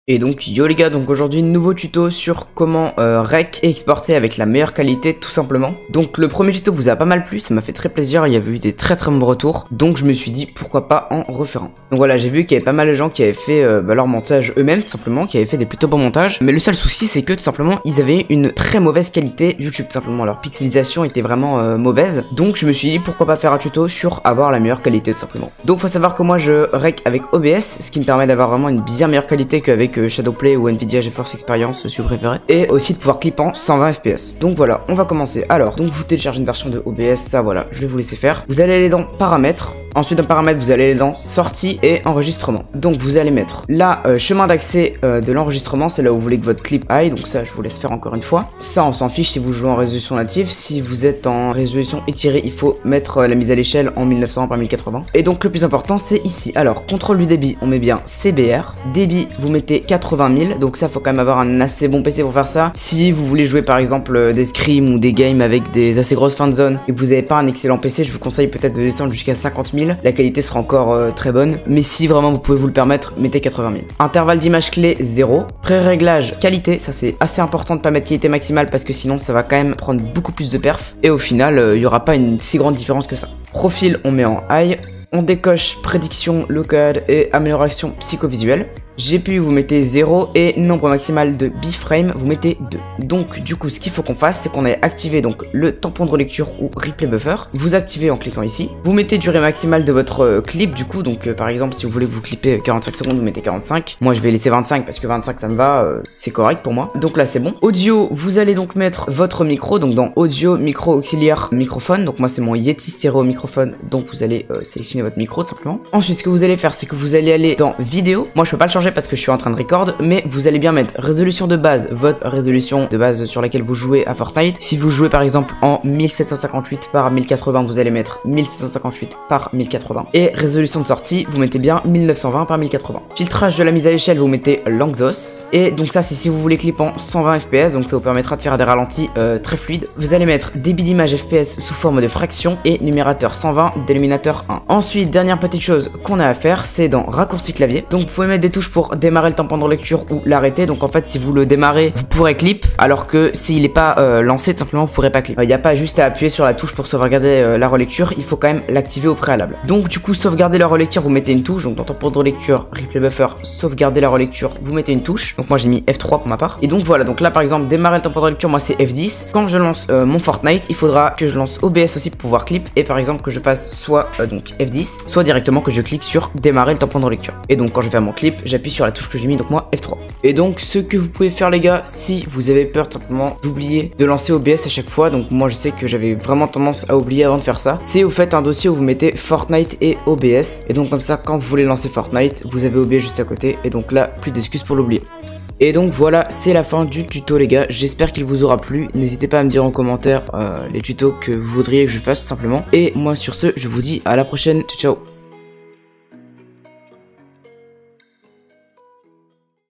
Et donc yo les gars, donc aujourd'hui nouveau tuto sur comment rec et exporter avec la meilleure qualité tout simplement. Donc le premier tuto vous a pas mal plu, ça m'a fait très plaisir, il y avait eu des très bons retours. Donc je me suis dit pourquoi pas en refaire un. Donc voilà, j'ai vu qu'il y avait pas mal de gens qui avaient fait leur montage eux-mêmes tout simplement, qui avaient fait des plutôt bons montages. Mais le seul souci c'est que tout simplement ils avaient une très mauvaise qualité YouTube tout simplement, leur pixelisation était vraiment mauvaise. Donc je me suis dit pourquoi pas faire un tuto sur avoir la meilleure qualité tout simplement. Donc faut savoir que moi je rec avec OBS, ce qui me permet d'avoir vraiment une bien meilleure qualité qu'avec Shadowplay ou Nvidia GeForce Experience si vous préférez, et aussi de pouvoir clip en 120 fps. Donc voilà, on va commencer. Alors, donc vous téléchargez une version de OBS, ça voilà, je vais vous laisser faire. Vous allez aller dans paramètres. Ensuite, dans paramètres, vous allez aller dans sortie et enregistrement. Donc, vous allez mettre là, chemin d'accès de l'enregistrement, c'est là où vous voulez que votre clip aille. Donc ça, je vous laisse faire encore une fois. Ça, on s'en fiche si vous jouez en résolution native. Si vous êtes en résolution étirée, il faut mettre la mise à l'échelle en 1920 par 1080. Et donc, le plus important, c'est ici. Alors, contrôle du débit, on met bien CBR. Débit, vous mettez 80 000. Donc ça, faut quand même avoir un assez bon PC pour faire ça. Si vous voulez jouer, par exemple, des scrims ou des games avec des assez grosses fin de zone et que vous n'avez pas un excellent PC, je vous conseille peut-être de descendre jusqu'à 50 000. La qualité sera encore très bonne, mais si vraiment vous pouvez vous le permettre, mettez 80 000. Intervalle d'image clé 0. Pré-réglage qualité, ça c'est assez important de pas mettre qualité maximale parce que sinon ça va quand même prendre beaucoup plus de perf. Et au final, il n'y aura pas une si grande différence que ça. Profil, on met en high. On décoche prédiction, lookout et amélioration psychovisuelle. GPU vous mettez 0 et nombre maximal de biframe vous mettez 2. Donc du coup ce qu'il faut qu'on fasse c'est qu'on ait activé donc le tampon de relecture ou replay buffer. Vous activez en cliquant ici. Vous mettez durée maximale de votre clip du coup, donc par exemple si vous voulez que vous clippez 45 secondes vous mettez 45. Moi je vais laisser 25 parce que 25 ça me va, c'est correct pour moi. Donc là c'est bon. Audio, vous allez donc mettre votre micro, donc dans audio, micro auxiliaire, microphone. Donc moi c'est mon Yeti stéréo microphone, donc vous allez sélectionner votre micro tout simplement. Ensuite ce que vous allez faire c'est que vous allez aller dans vidéo. Moi je peux pas le changer parce que je suis en train de record, mais vous allez bien mettre résolution de base, votre résolution de base sur laquelle vous jouez à Fortnite. Si vous jouez par exemple en 1758 par 1080, vous allez mettre 1758 par 1080. Et résolution de sortie, vous mettez bien 1920 par 1080. Filtrage de la mise à l'échelle, vous mettez Lanczos. Et donc ça c'est si vous voulez clip en 120 fps, donc ça vous permettra de faire des ralentis très fluides. Vous allez mettre débit d'image fps sous forme de fraction et numérateur 120, dénominateur 1. Ensuite, dernière petite chose qu'on a à faire, c'est dans raccourci clavier. Donc vous pouvez mettre des touches pour démarrer le tampon de lecture ou l'arrêter. Donc en fait si vous le démarrez vous pourrez clip, alors que s'il n'est pas lancé tout simplement vous pourrez pas clip. Il n'y a pas juste à appuyer sur la touche pour sauvegarder la relecture, il faut quand même l'activer au préalable. Donc du coup sauvegarder la relecture vous mettez une touche, donc dans tampon de relecture, replay buffer, sauvegarder la relecture vous mettez une touche. Donc moi j'ai mis F3 pour ma part. Et donc voilà, donc là par exemple démarrer le tampon de lecture moi c'est F10. Quand je lance mon Fortnite il faudra que je lance OBS aussi pour pouvoir clip, et par exemple que je fasse soit donc F10, soit directement que je clique sur démarrer le tampon de relecture. Et donc quand je vais faire mon clip j'appuie sur la touche que j'ai mis, donc moi F3. Et donc ce que vous pouvez faire les gars, si vous avez peur tout simplement d'oublier de lancer OBS à chaque fois, donc moi je sais que j'avais vraiment tendance à oublier avant de faire ça, c'est au fait un dossier où vous mettez Fortnite et OBS, et donc comme ça quand vous voulez lancer Fortnite vous avez OBS juste à côté, et donc là plus d'excuses pour l'oublier. Et donc voilà, c'est la fin du tuto les gars, j'espère qu'il vous aura plu. N'hésitez pas à me dire en commentaire les tutos que vous voudriez que je fasse tout simplement. Et moi sur ce, je vous dis à la prochaine, ciao ciao.